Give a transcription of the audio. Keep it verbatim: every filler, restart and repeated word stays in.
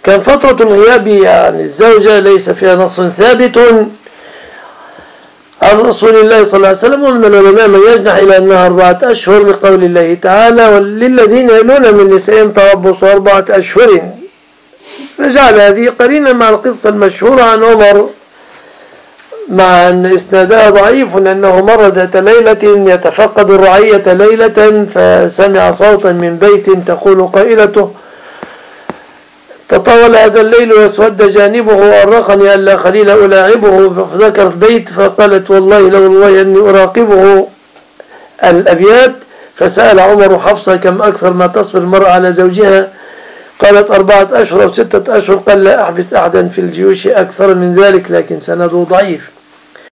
كان فترة الغياب عن الزوجة ليس فيها نص ثابت عن رسول الله صلى الله عليه وسلم، ومن العلماء من يجنح إلى أنها أربعة أشهر لقول الله تعالى: وللذين يلون من نسائهم تربص أربعة أشهر، فجعل هذه قرينة مع القصة المشهورة عن عمر، مع أن إسنادها ضعيف، أنه مر ذات ليلة يتفقد الرعية ليلة فسمع صوتا من بيت تقول قائلته: تطاول هذا الليل واسود جانبه وأرقني ألا خليل ألاعبه، فذكرت بيت فقالت: والله لو والله أني أراقبه الأبيات. فسأل عمر حفصة: كم أكثر ما تصبر المرأة على زوجها؟ قالت: أربعة أشهر أو ستة أشهر. قال: لا أحبس أحدا في الجيوش أكثر من ذلك، لكن سنده ضعيف.